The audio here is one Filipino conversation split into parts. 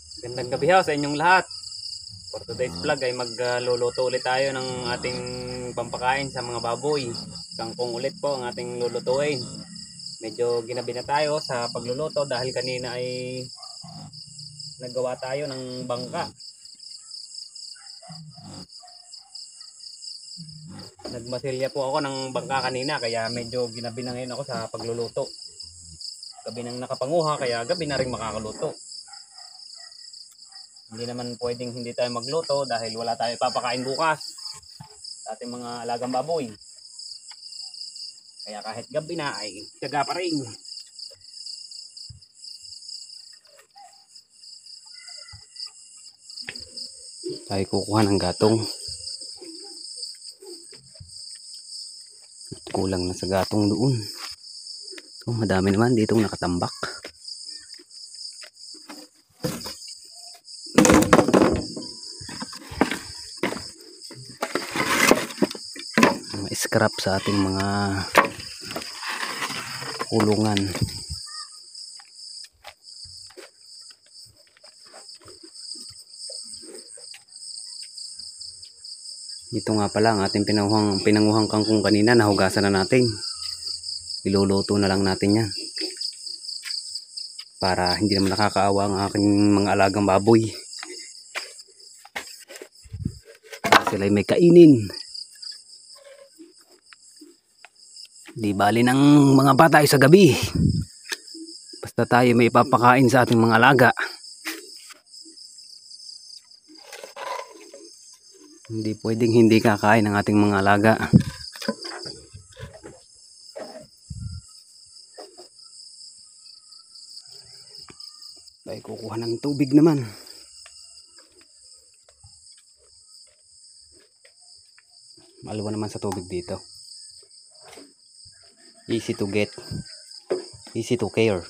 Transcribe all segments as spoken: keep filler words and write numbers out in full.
Gandang gabi ho sa inyong lahat. For today's vlog ay magluluto ulit tayo ng ating pampakain sa mga baboy. Kangkong ulit po ang ating lulutuin. Medyo ginabi na tayo sa pagluluto dahil kanina ay naggawa tayo ng bangka. Nagmasilya po ako ng bangka kanina kaya medyo ginabi na ngayon ako sa pagluluto. Gabi nang nakapanguha kaya gabi na rin makakaluto. Hindi naman pwedeng hindi tayo magluto dahil wala tayo papakain bukas sa ating mga alagang baboy. Kaya kahit gabi na ay tiyaga pa rin. Tayo kukuha ng gatong. Kulang na sa gatong doon. Oh, madami naman ditong nakatambak. Scrap sa ating mga kulungan. Dito nga pala ang ating pinanguhang, pinanguhang kangkong kanina, nahugasan na natin. Iluluto na lang natin yan para hindi naman nakakaawa ang aking mga alagang baboy. Sila ay may kainin. Di bali ng mga bata ay sa gabi. Basta tayo may ipapakain sa ating mga alaga. Hindi pwedeng hindi kakain ng ating mga alaga. Tayo kukuha ng tubig naman. Maluwa naman sa tubig dito. Easy to get, easy to care.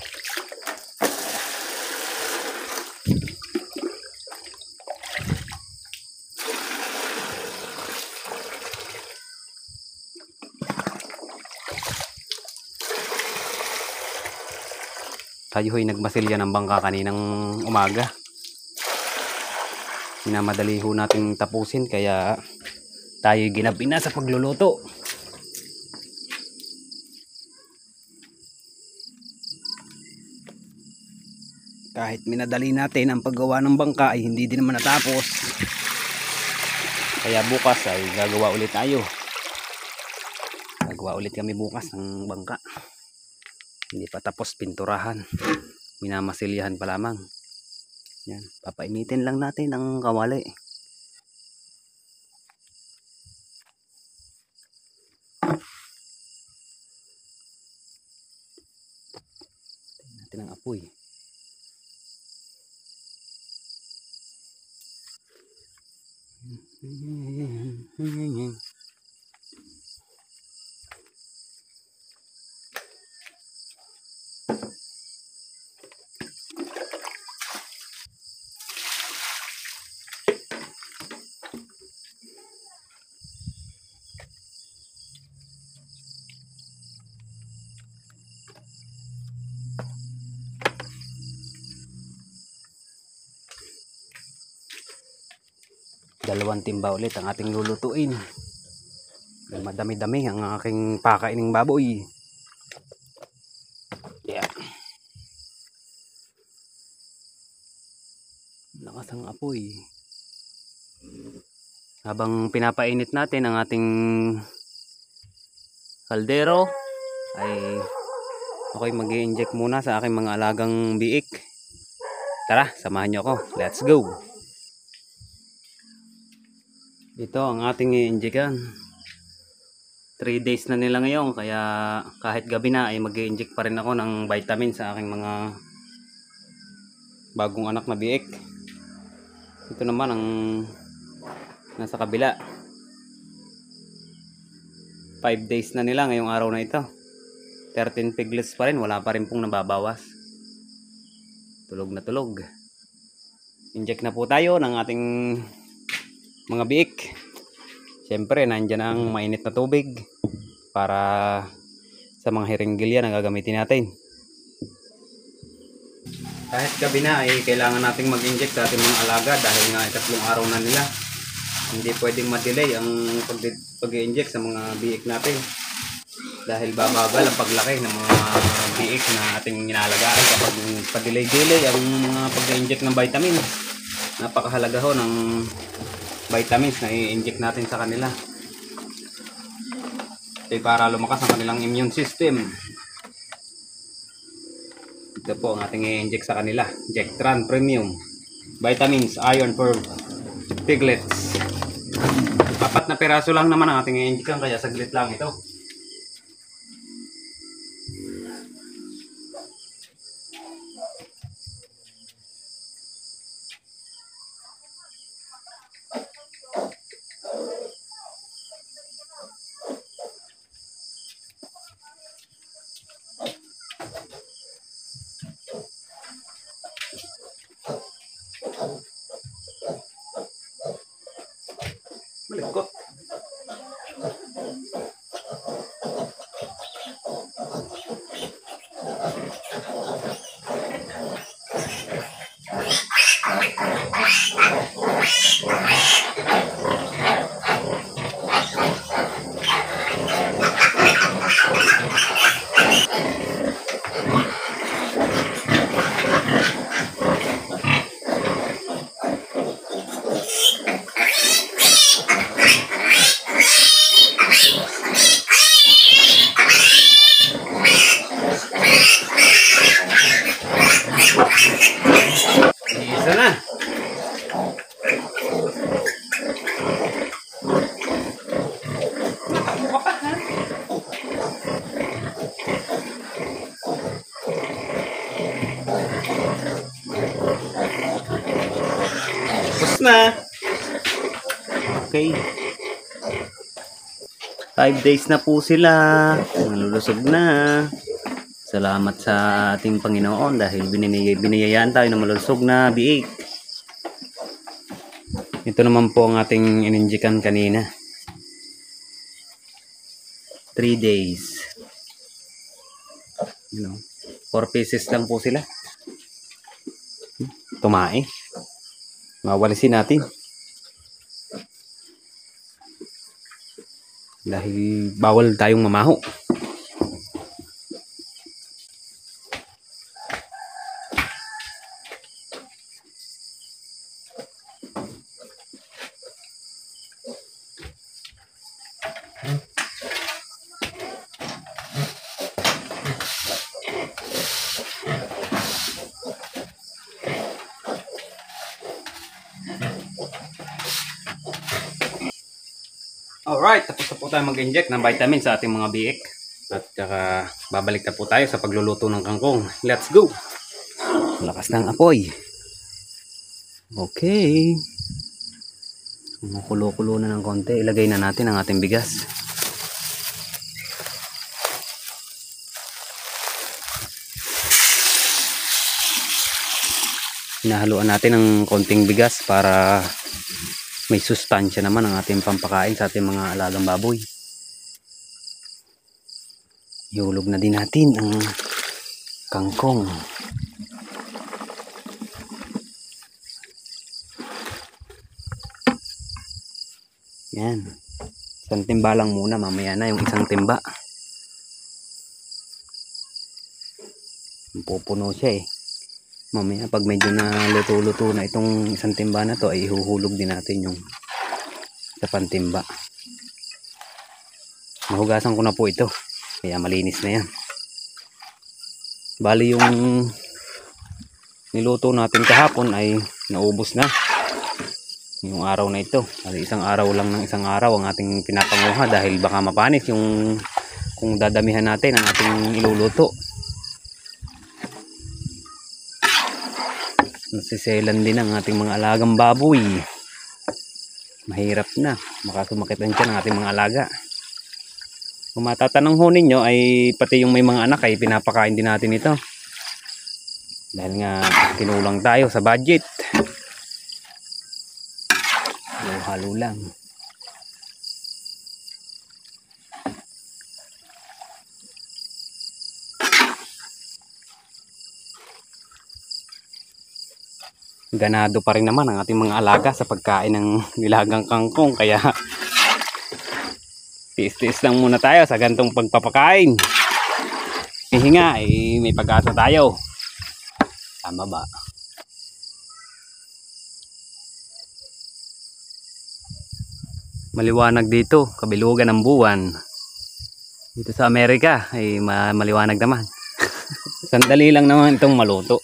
Tayo ay nagmasilya ng bangka kaninang umaga. Minamadali ho nating tapusin kaya tayo ginabi na sa pagluluto. Kahit minadali natin ang paggawa ng bangka ay hindi din naman natapos. Kaya bukas ay gagawa ulit tayo. Gagawa ulit kami bukas ng bangka. Hindi pa tapos pinturahan. Minamasilyahan pa lamang. Yan, papainitin lang natin ang kawali. Tingnan natin ang apoy. Dalawang timba ulit ang ating lulutuin. Madami-dami ang aking pakaining baboy. Yeah. Lakas ang apoy. Habang pinapainit natin ang ating kaldero ay ako'y mag-i-inject muna sa aking mga alagang biik. Tara, samahan nyo ako. Let's go! Ito ang ating i-injectan. three days na nila ngayon kaya kahit gabi na ay mag-i-inject pa rin ako ng vitamin sa aking mga bagong anak na biik. Ito naman ang nasa kabila. five days na nila ngayong araw na ito. thirteen piglets pa rin, wala pa rin pong nababawas. Tulog na tulog. Inject na po tayo ng ating mga biik. Siyempre nandyan ang mainit na tubig para sa mga hiringgilya na gagamitin natin. Kahit gabi na ay kailangan nating mag-inject sa ating mga alaga dahil nga ikatlong araw na nila. Hindi pwedeng ma-delay ang pag-i-inject sa mga biik natin. Dahil babagal ang paglaki ng mga biik na ating inalagaan kapag pa-delay-delay ang mga pag-i-inject ng vitamin. Napakahalaga ho ng vitamins na i-inject natin sa kanila. Ito para lumakas ang kanilang immune system. Ito po ang ating i-inject sa kanila. Jectran Premium. Vitamins, iron for piglets. Apat na peraso lang naman ang ating i-inject, kaya saglit lang ito. Malikot. Isa na. Tapos na. Okay. Five days na po sila. Nalulusog na. Salamat sa ating Panginoon dahil binigay, biniyayaan tayo ng malusog na biik. Ito naman po ang ating ininjikan kanina. Three days. You know, four pieces lang po sila. Tumae. Mawalisin natin. Dahil bawal tayong mamaho. Alright, tapos na po tayo mag-inject ng vitamin sa ating mga biik. At saka babalik na po tayo sa pagluluto ng kangkong. Let's go! Lakas ng apoy. Okay. Kumukulo-kulo na ng konti. Ilagay na natin ang ating bigas. Hinahaluan natin ng konting bigas para may sustansya naman ang ating pampakain sa ating mga alagang baboy. Ihulog na din natin ang kangkong. Yan. Isang timba lang muna, mamaya na yung isang timba. Pupuno siya eh. Mamaya pag medyo na luto-luto na itong isang timba na to ay ihuhulog din natin yung sa pantimba. Nahugasan ko na po ito. Kaya malinis na yan. Bali yung niluto natin kahapon ay naubos na. Yung araw na ito. Kasi isang araw lang ng isang araw ang ating pinapanguha dahil baka mapanis yung kung dadamihan natin ang ating iluluto. Nasiselan din ang ating mga alagang baboy. Mahirap na. Makasumakit ang tiyan ng ating mga alaga. Kung matatanong ho ninyo ay pati yung may mga anak ay pinapakain din natin ito. Dahil nga kinulang tayo sa budget. Halo-halo lang. ganado pa rin naman ang ating mga alaga sa pagkain ng nilagang kangkong, kaya tiis-tiis lang muna tayo sa gantong pagpapakain. Hihinga eh, may pag-asa tayo. Tama ba? Maliwanag dito, kabilugan ng buwan. Dito sa Amerika ay maliwanag naman. Sandali lang naman itong maluto.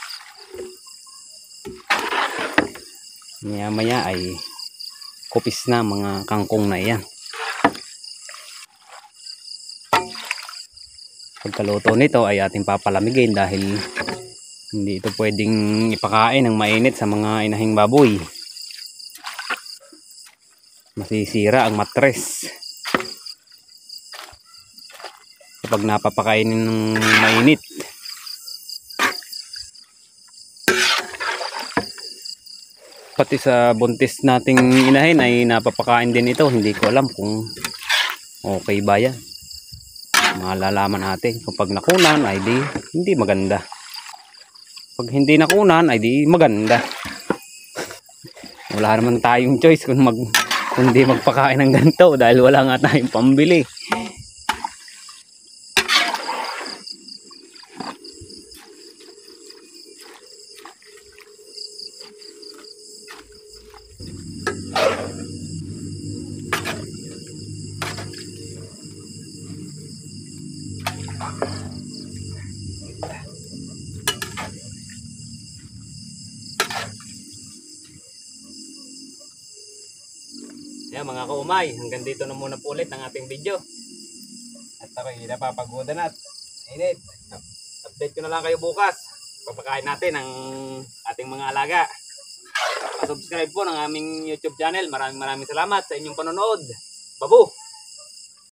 Maya maya ay kupis na mga kangkong na iyan. Pagkaluto nito ay ating papalamigin dahil hindi ito pwedeng ipakain ng mainit sa mga inahing baboy. Masisira ang matres kapag napapakainin ng mainit. Pati sa buntis nating inahin ay napapakain din ito. Hindi ko alam kung okay ba yan. Malalaman natin kapag nakunan ay di hindi maganda. Pag hindi nakunan ay di maganda. Wala naman tayong choice kung mag kundi magpakain ng ganito dahil wala nga tayong pambili. Yan mga kaumay, hanggang dito na muna po ulit ang ating video. At ako'y napapagoda na at init. Update ko na lang kayo bukas. Papakain natin ang ating mga alaga. Subscribe po ng aming YouTube channel. Maraming maraming salamat sa inyong panonood. Babu!